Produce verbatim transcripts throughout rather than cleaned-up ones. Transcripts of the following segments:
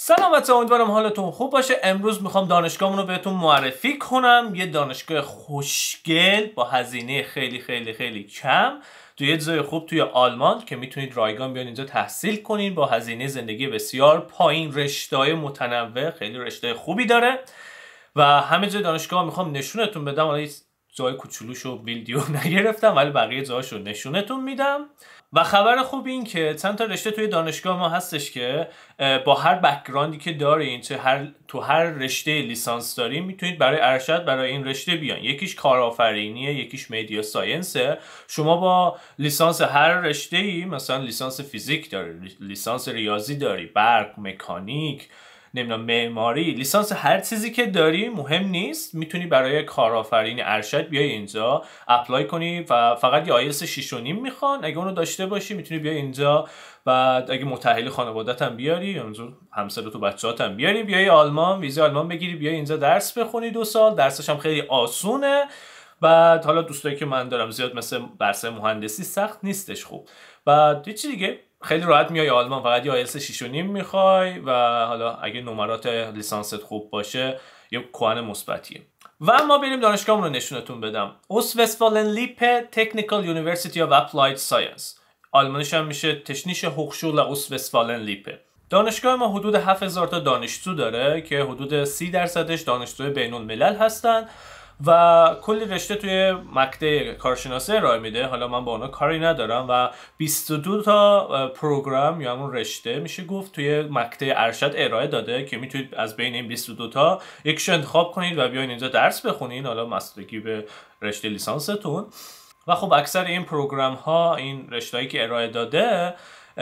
سلامت، امیدوارم حالتون خوب باشه. امروز میخوام دانشگاهمون رو بهتون معرفی کنم. یه دانشگاه خوشگل با هزینه خیلی خیلی خیلی کم توی یه جای خوب توی آلمان که میتونید رایگان بیان اینجا تحصیل کنین با هزینه زندگی بسیار پایین. رشته‌های متنوع، خیلی رشته خوبی داره و همه جای دانشگاه میخوام نشونتون بدم. حالا جای کوچولوشو ویدیو نگرفتم ولی بقیه جاهاشو نشونتون میدم. و خبر خوب این که چند تا رشته توی دانشگاه ما هستش که با هر بک‌گراندی که دارین، چه هر تو هر رشته لیسانس دارین، میتونید برای ارشد برای این رشته بیان. یکیش کارآفرینیه، یکیش مدیا ساینسه. شما با لیسانس هر رشته‌ای، مثلا لیسانس فیزیک داری، لیسانس ریاضی داری، برق، مکانیک، نمیدونم معماری، لیسانس هر چیزی که داری مهم نیست، میتونی برای کارآفرینی ارشد بیای اینجا اپلای کنی و فقط یه آیلتس شش و نیم میخوان. اگه اونو داشته باشی میتونی بیای اینجا و اگه متأهل خانواده‌ت هم بیاری، یا همسرت و بچه‌هات هم بیاری، بیای آلمان، ویزا آلمان بگیری، بیای اینجا درس بخونی دو سال. درسش هم خیلی آسونه. بعد حالا دوستایی که من دارم زیاد مثل درس مهندسی سخت نیستش. خوب و چی دیگه خیلی راحت میای آلمان، فقط یه آیلتس شش و نیم میخوای و حالا اگه نمرات لیسانست خوب باشه یه کوهن مثبتیه. و ما بریم دانشگاهمون رو نشونتون بدم. Ostwestfalen-Lippe Technical University of Applied Science. آلمانیش هم میشه Technische Hochschule Ostwestfalen-Lippe. دانشگاه ما حدود هفت هزار تا دانشجو داره که حدود سی درصدش دانشجوی بین الملل هستن و کلی رشته توی مقطع کارشناسی ارائه میده. حالا من با اونا کاری ندارم و بیست و دو تا پروگرام یا همون رشته میشه گفت توی مقطع ارشد ارائه داده که میتونید از بین این بیست و دو تا یکیشو انتخاب کنید و بیاین اینجا درس بخونین، حالا بستگی به رشته لیسانستون. و خب اکثر این پروگرام ها، این رشته‌ای که ارائه داده،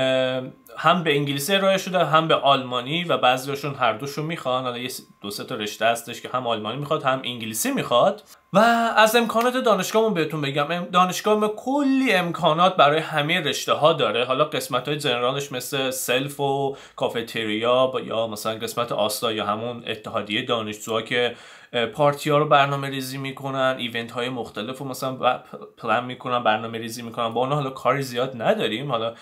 هم به انگلیسی ارائه شده هم به آلمانی و بعضیاشون هر دوشون میخوان. حالا یه دو سه تا رشته هستش که هم آلمانی میخواد هم انگلیسی میخواد. و از امکانات دانشگاهمون بهتون بگم، دانشگاه ما کلی امکانات برای همه رشته ها داره. حالا قسمت های جنرالش مثل سلف و کافتریا یا مثلا قسمت آستا یا همون اتحادیه دانشجوها که پارتی ها رو برنامه ریزی میکنن، ایونت های مختلف رو مثلا پلان میکنن، برنامه ریزی میکنن. با اونها حالا کاری زیاد نداریم. حالا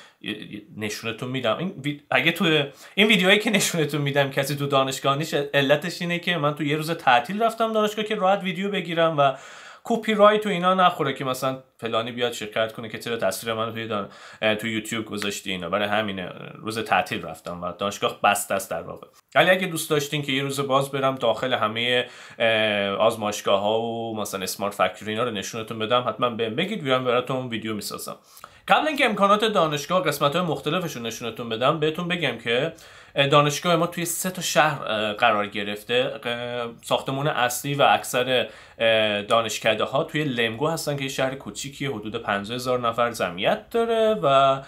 نشونتون میدم. این اگه تو این ویدیوهایی که نشونتون میدم کسی تو دانشگاه نیست، علتش اینه که من تو یه روز تعطیل رفتم دانشگاه که راحت ویدیو بگیرم و کپی رایت و اینا نخوره که مثلا فلانی بیاد شکایت کنه که چرا تصویر منو توی دان... تو یوتیوب گذاشتی اینا. برای همین روز تعطیل رفتم و دانشگاه بسته است در واقع. ولی اگه دوست داشتین که یه روز باز برم داخل همه آزمایشگاه ها و مثلا اسمارت فکتوری اینا رو نشونتون بدم، حتما بهم بگید، میرم براتون ویدیو میسازم. قبل اینکه امکانات دانشگاه قسمت‌های مختلفش رو نشونتون بدم، بهتون بگم که دانشگاه ما توی سه تا شهر قرار گرفته. ساختمون اصلی و اکثر دانشکده ها توی لمگو هستن که یه شهر کوچیکیه، حدود پنجاه هزار نفر جمعیت داره و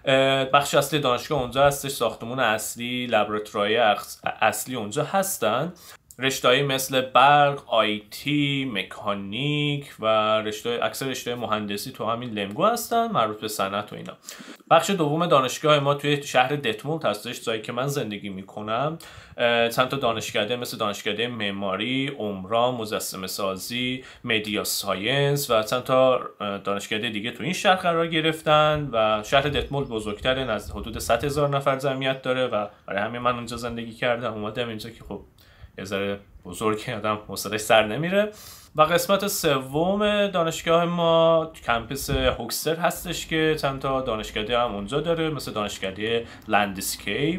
بخش اصلی دانشگاه اونجا هستش. ساختمون اصلی، لابراتوری اصلی اونجا هستن. رشته‌ای مثل برق، آیتی، مکانیک و رشته اکثر رشته مهندسی تو همین لمگو هستن، مربوط به صنعت و اینا. بخش دوم دانشگاه ما توی شهر دتمولد هستش، جایی که من زندگی میکنم. چند تا دانشکده مثل دانشکده معماری، عمران، مجسمه سازی، مدیا ساینس و چند تا دانشکده دیگه تو این شهر قرار گرفتن و شهر دتمولد بزرگتره، نزد حدود صد هزار نفر جمعیت داره و برای همین من اونجا زندگی کردم. اومدم اینجا که خب یه ذره بزرگی، آدم حوصله‌اش سر نمیره. و قسمت سوم دانشگاه ما کمپس هوکستر هستش که چند تا دانشکده هم اونجا داره، مثل دانشکده لندسکیپ،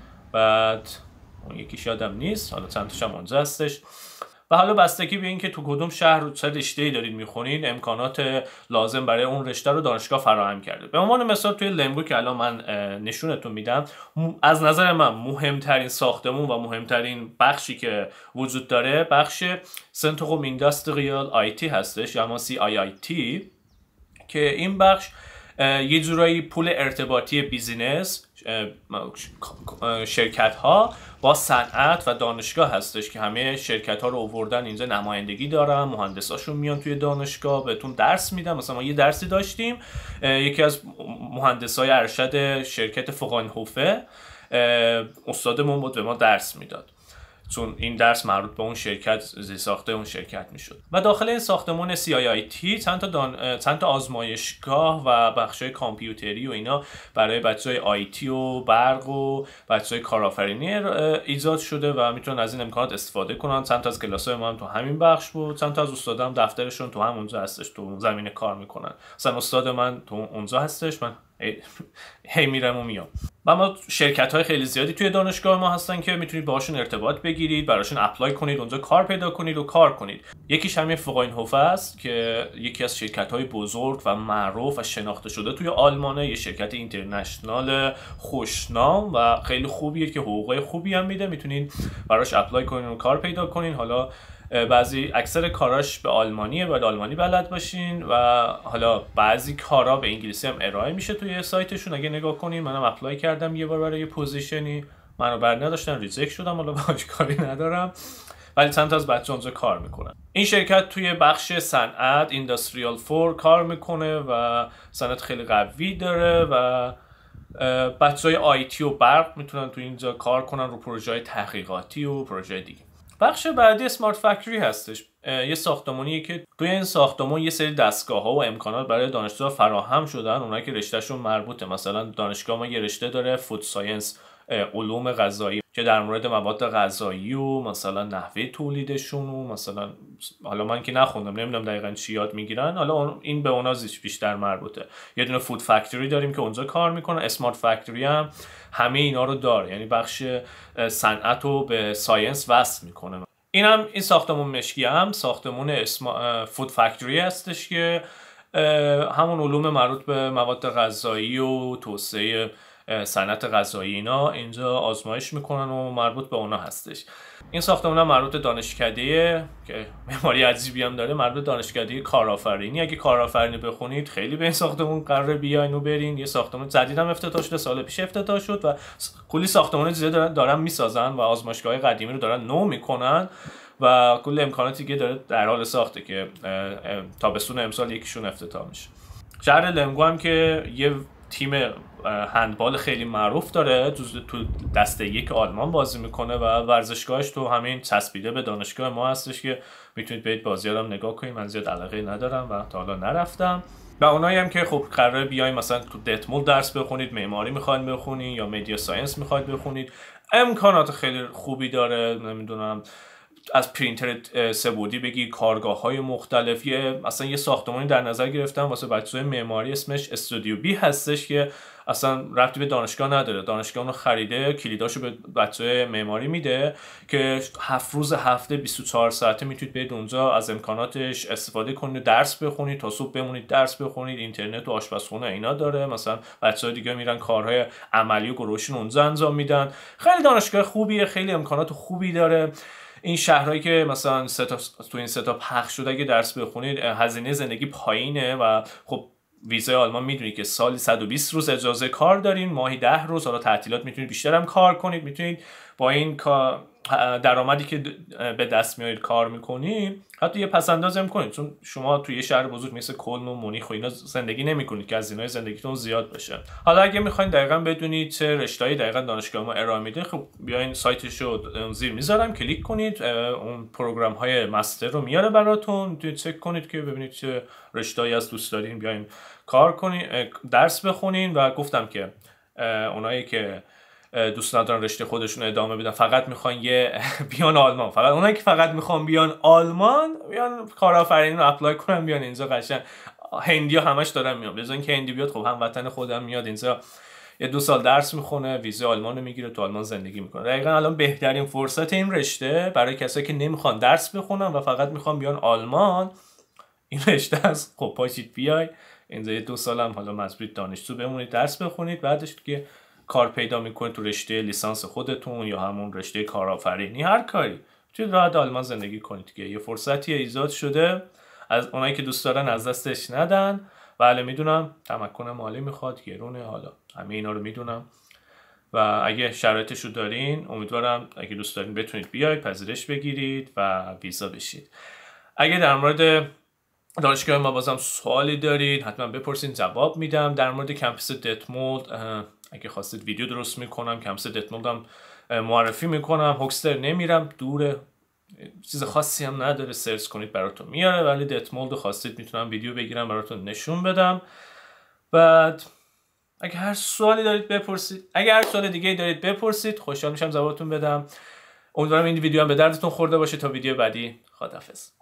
بعد اون یکیش یادم نیست، حالا چند تاش هم اونجا هستش. و حالا بستگی به این که تو کدوم شهر چه رشته‌ای دارید میخونین، امکانات لازم برای اون رشته رو دانشگاه فراهم کرده. به عنوان مثال توی لمگو که الان من نشونتون میدم، از نظر من مهمترین ساختمون و مهمترین بخشی که وجود داره بخش سنتروم اینداستریال آیتی هستش یا همون سی آی آی تی، که این بخش یه جورایی پول ارتباطی بیزینس شرکت ها با صنعت و دانشگاه هستش که همه شرکت ها رو آوردن اینجا، نمایندگی دارن، مهندساشون میان توی دانشگاه بهتون درس میدن. مثلا ما یه درسی داشتیم، یکی از مهندسای ارشد شرکت فوقانهوفه استادمون بود به ما درس میداد. چون این درس مربوط به اون شرکت زیرساخته اون شرکت میشد. و داخل این ساختمان سی آی آی تی چند تا دان... چند تا آزمایشگاه و بخشای کامپیوتری و اینا برای بچهای آیتی و برق و بچهای کارآفرینی ایجاد شده و میتونن از این امکانات استفاده کنن. چند تا از کلاس‌های ما هم تو همین بخش بود، چند تا از استادام دفترشون تو همونجا هستش، تو اون زمینه کار میکنن. مثلا استاد من تو اونجا هستش، من هی میرم و میام. و ما شرکت های خیلی زیادی توی دانشگاه ما هستن که میتونید باهاشون ارتباط بگیرید، براشون اپلای کنید، اونجا کار پیدا کنید و کار کنید. یکیش همین فوقاینهوفه است که یکی از شرکت های بزرگ و معروف و شناخته شده توی آلمانه، یه شرکت اینترنشنال خوشنام و خیلی خوبیه که حقوق خوبی هم میده، میتونید براش اپلای کنید و کار پیدا کنید. حالا بعضی اکثر کاراش به آلمانیه، باید آلمانی بلد باشین و حالا بعضی کارا به انگلیسی هم ارائه میشه توی سایتشون. اگه نگاه کنین، منم اپلای کردم یه بار برای یه پوزیشنی، منو بر نداشتن، ریجکت شدم، حالا باهاش کاری ندارم، ولی چند تا از بچه‌ها اونجا کار میکنن. این شرکت توی بخش صنعت اینداستریال فور کار میکنه و صنعت خیلی قوی داره و بچهای آیتی و برق میتونن توی اینجا کار کنن رو پروژه‌های تحقیقاتی و پروژه دیگه. بخش بعدی اسمارت فکتوری هستش. یه ساختمانیه که توی این ساختمان یه سری دستگاه‌ها و امکانات برای دانشجوها فراهم شدن، اونایی که رشتهشون مربوطه. مثلا دانشگاه ما یه رشته داره فود ساینس، علوم غذایی، که در مورد مواد غذایی و مثلا نحوه تولیدشون و مثلا حالا من که نخوندم نمیدونم دقیقاً چی یاد میگیرن، حالا این به اونا بیشتر مربوطه. یه دونه فود فکتوری داریم که اونجا کار میکنه. اسمارت فکتوری هم همه اینا رو داره، یعنی بخش صنعت رو به ساینس وصل میکنه. این هم این ساختمون مشکی هم ساختمون اسما... فود فکتوری هستش که همون علوم مربوط به مواد غذایی و توسعه صنعت غذایی اینا اینجا آزمایش میکنن و مربوط به اونا هستش. این ساختمون هم مربوط به دانشکده که معماری عجیبی هم داره، مربوط به دانشکده کارآفرینی. اگه کارآفرینی بخونید خیلی به این ساختمون قراره بیاین و برین. یه ساختمون جدید هم افتتاح شده، سال پیش افتتاح شد و کلی ساختمان جدید دارن, دارن میسازن و آزمایشگاه قدیمی رو دارن نو میکنن و کل امکاناتی که داره در حال ساخته که تابستون امسال یکیشون افتتاح میشه. شهر لنگو هم که یه تیم هندبال خیلی معروف داره، تو دسته یک آلمان بازی میکنه و ورزشگاهش تو همین چسبیده به دانشگاه ما هستش که میتونید برید بازی‌ها رو نگاه کنید. من زیاد علاقه ندارم و تا حالا نرفتم. و اونایی هم که خب قراره بیاین مثلا تو دتمول درس بخونید، معماری میخواید بخونید یا مدیا ساینس میخواید بخونید، امکانات خیلی خوبی داره. نمیدونم از پرینتر سه‌بعدی بگی، کارگاه‌های مختلف. یه اصلا یه ساختمانی در نظر گرفتم واسه بچه‌های معماری، اسمش استودیو بی هستش که اصلا ربطی به دانشگاه نداره. دانشگاه اونو خریده، کلیداشو به بچه‌های معماری میده که هفت روز هفته بیست و چهار ساعته میتونید برید اونجا از امکاناتش استفاده کنید، درس بخونید، تا صبح بمونید درس بخونید. اینترنت و آشپزخونه اینا داره. مثلا بچه‌ها دیگه میرن کارهای عملی و گروهشون اونجا انجام میدن. خیلی دانشگاه خوبیه، خیلی امکانات خوبی داره. این شهرهایی که مثلا سه تا تو این سه تا پخش شده اگه درس بخونید هزینه زندگی پایینه و خب ویزای آلمان میدونید که سالی صد و بیست روز اجازه کار دارین، ماهی ده روز، حالا تعطیلات میتونید بیشتر هم کار کنید. میتونید با این درآمدی که به دست میارید کار میکنید حتی یه پسندازی هم کنید، چون شما توی یه شهر بزرگ مثل کلن و مونیخ و اینا زندگی نمیکنید که هزینه‌های زندگیتون زیاد بشه. حالا اگه میخواین دقیقاً بدونید چه رشته‌ای دقیقاً دانشگاه ما ارائه میده، خب بیاین سایتش رو زیر میذارم، کلیک کنید، اون پروگرام‌های مستر رو میاره براتون، میتونید چک کنید که ببینید چه رشته‌ای از دوست دارین بیاین کار کنین، درس بخونین. و گفتم که اونایی که دوست ندارن رشته خودشون ادامه بدن، فقط میخوان یه بیان آلمان، فقط اونایی که فقط میخوان بیان آلمان بیان کارآفرینی رو اپلای کنن بیان اینجا. قشنگ هندیا همش دارن میان، بذار اینکه هندی بیاد خب هم وطن خودم میاد اینجا یه دو سال درس میخونه، ویزا آلمان رو میگیره، تو آلمان زندگی میکنه. دقیقاً الان بهترین فرصت این رشته برای کسایی که نمیخوان درس بخونن و فقط میخوان بیان آلمان این رشته است. خب پاشید بیای اینجا یه دو سال هم حالا مجبورید دانشجو بمونید درس بخونید، بعدش دیگه کار پیدا میکنید تو رشته لیسانس خودتون یا همون رشته کارآفرینی، هر کاری توی راحت آلمان زندگی کنید دیگه. یه فرصتی ایجاد شده، از اونایی که دوست دارن از دستش ندن. بله میدونم تمکن مالی میخواد، گرونه، حالا همه اینا رو میدونم و اگه شرایطش رو دارین امیدوارم اگه دوست دارین بتونید بیاید پذیرش بگیرید و ویزا بشید. اگه در مورد دانشگاه ما بازم سوالی دارید حتما بپرسین، جواب میدم. در مورد کمپس دتمولد اگه خواستید ویدیو درست میکنم. کمپس دتمولد هم معرفی میکنم. هوکستر نمیرم، دوره، چیز خاصی هم نداره، سرچ کنید براتون میاره، ولی دتمولد خواستید میتونم ویدیو بگیرم براتون نشون بدم. بعد اگه هر سوالی دارید بپرسید، اگه هر سوال دیگه دارید بپرسید، خوشحال میشم جوابتون بدم. امیدوارم این ویدیو هم به دردتون خورده باشه. تا ویدیو بعدی، خداحافظ.